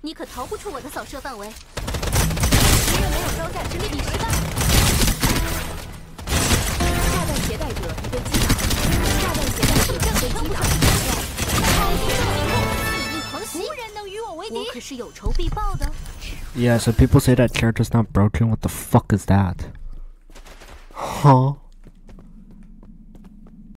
你可逃不出我的扫射范围。敌人没有招架之力，你失败。炸弹携带者被击倒，炸弹携带者被击倒。好敌人迷宫，肆意狂袭，无人能与我为敌。我可是有仇必报的。 Yeah, so people say that character's not broken. What the fuck is that? Huh?